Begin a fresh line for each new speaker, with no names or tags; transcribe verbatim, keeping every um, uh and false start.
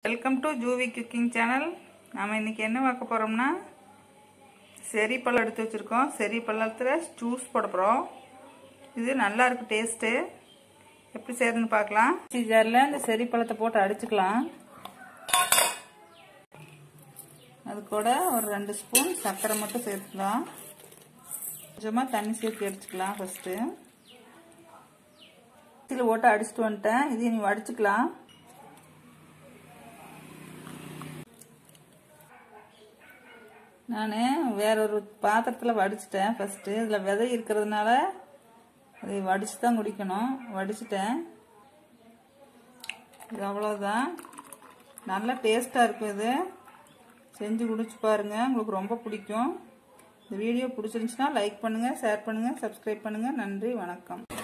Welcome to Juvi cooking channel. நாம் இன்றைக்கி என்ன பார்க்க போகிறோம்னா, செரி பழம் எடுத்து வச்சுருக்கோம். செரி பழத்தில் ஜூஸ் போட போகிறோம். இது நல்லா இருக்குது டேஸ்ட்டு. எப்படி செய்யறதுன்னு பார்க்கலாம். மிக்ஸி ஜாரில் இந்த செரி பழத்தை போட்டு அடிச்சுக்கலாம். அது கூட ஒரு ரெண்டு ஸ்பூன் சர்க்கரை மட்டும் சேர்த்துக்கலாம். கொஞ்சமாக தண்ணி சேர்த்து அடிச்சுக்கலாம். ஃபஸ்ட்டு மிக்ஸியில் போட்டு அடிச்சுட்டு வந்துட்டேன். இது நீ வடிச்சுக்கலாம். நான் வேற ஒரு பாத்திரத்தில் வடிச்சிட்டேன். ஃபஸ்ட்டு இதில் விதை இருக்கிறதுனால அது வடித்து தான் குடிக்கணும். வடிச்சிட்டேன். இது அவ்வளோதான். நல்லா டேஸ்ட்டாக இருக்கும். இது செஞ்சு குடிச்சு பாருங்கள், உங்களுக்கு ரொம்ப பிடிக்கும். இந்த வீடியோ பிடிச்சிருந்துச்சுன்னா லைக் பண்ணுங்கள், ஷேர் பண்ணுங்கள், சப்ஸ்கிரைப் பண்ணுங்கள். நன்றி, வணக்கம்.